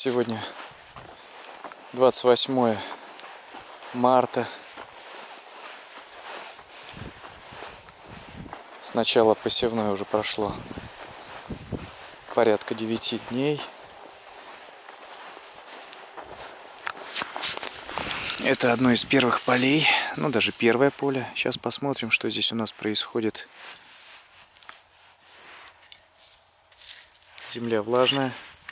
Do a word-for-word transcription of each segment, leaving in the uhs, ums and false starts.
Сегодня двадцать восьмое марта. С начала посевной уже прошло порядка девяти дней. Это одно из первых полей, ну даже первое поле. Сейчас посмотрим, что здесь у нас происходит. Земля влажная.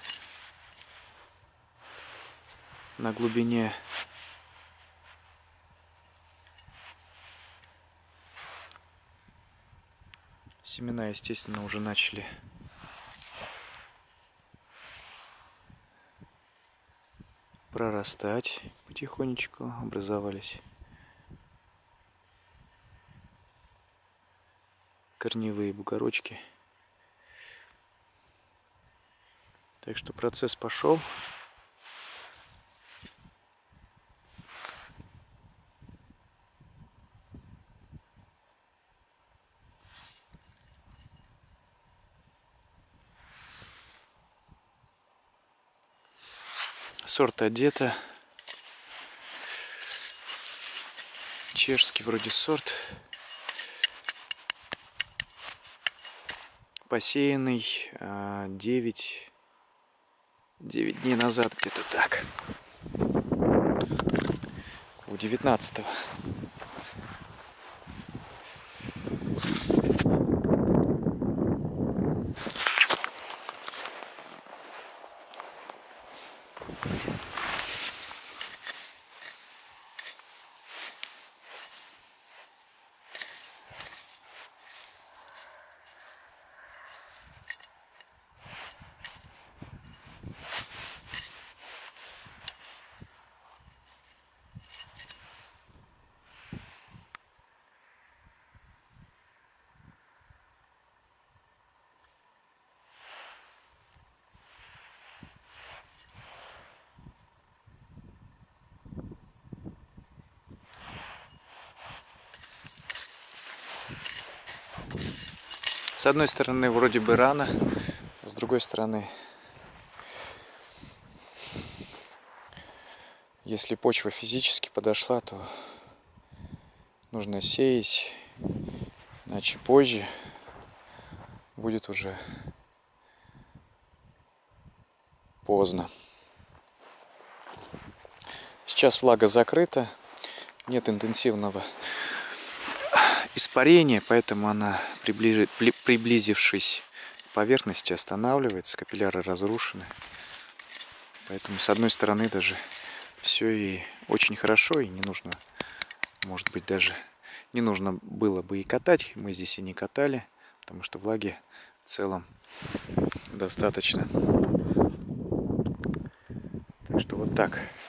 На глубине семена, естественно, уже начали прорастать потихонечку, образовались корневые бугорочки. Так что процесс пошел. Сорт одета. Чешский вроде сорт. Посеянный девять дней назад, где-то так. У девятнадцатого. С одной стороны, вроде бы рано, с другой стороны, если почва физически подошла, то нужно сеять, иначе позже будет уже поздно. Сейчас влага закрыта, нет интенсивного испарения, поэтому она, приближи, приблизившись к поверхности, останавливается, капилляры разрушены. Поэтому с одной стороны даже все и очень хорошо, и не нужно, может быть, даже не нужно было бы и катать. Мы здесь и не катали, потому что влаги в целом достаточно. Так что вот так.